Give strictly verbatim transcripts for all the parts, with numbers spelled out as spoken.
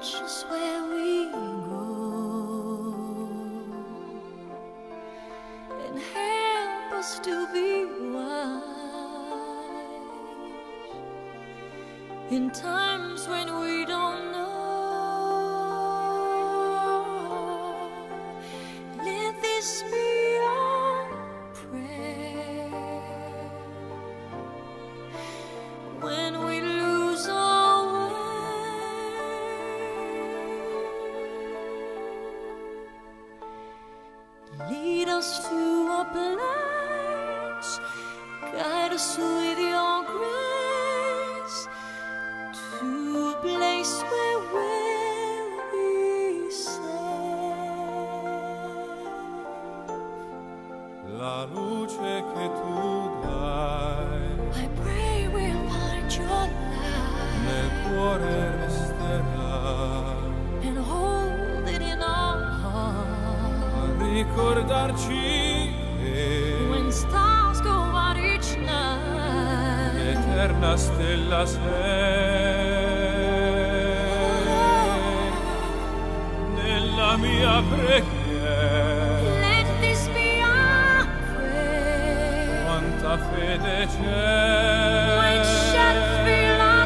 watch us where we go and help us to be wise in times when we don't know. Let this be our prayer when we lose our way. Lead us to a place, guide us with your grace, to a place where we'll be safe. La luce che tu dai I pray we'll find your nel light cuore resterà, and hold it in our heart. a ricordarci che When stars go out each night, l'eterna stella sei nella mia preghiera. let this be our prayer. Quanta fede c'è, When shall fill our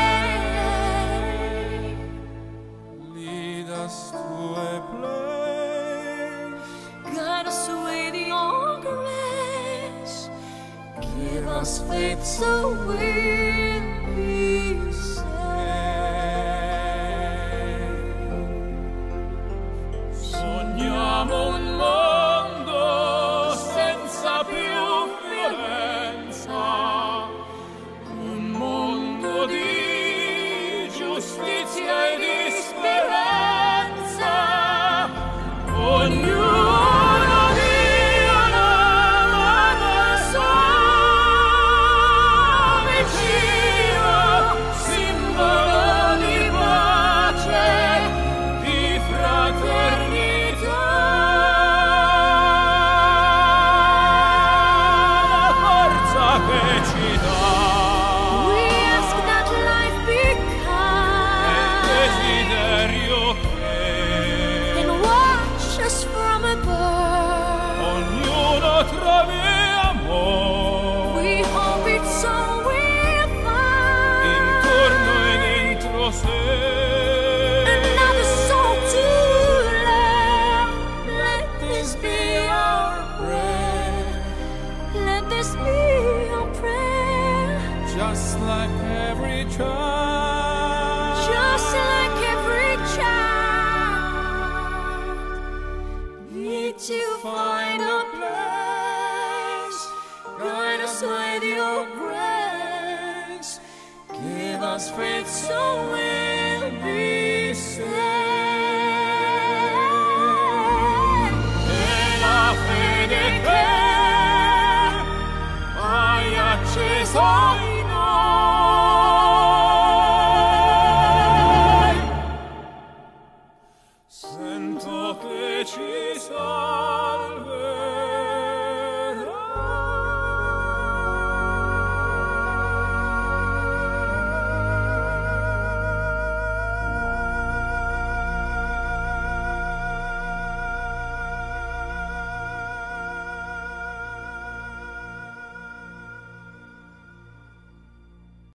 day, lead us to a place, guide us with your grace, give us faith so we'll be saved. sogniamo un mondo senza più violenza, un mondo di giustizia e di speranza. Ognuno dia una mano sua vicino, simbolo di pace, di fraternità. La forza che ci dà We ask that life be kind desiderio che and watch us from above. ognuno trovi amore We hope it's all we'll find. intorno e dentro sé. Another soul to love. Let this be our prayer. Let this be our prayer. Just like every child, Just like every child, need to find a place. Guide us with your grace. Give us faith so we'll be saved.